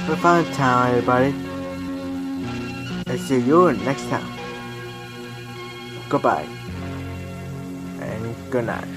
We found town, everybody. I'll see you next time. Goodbye and good night.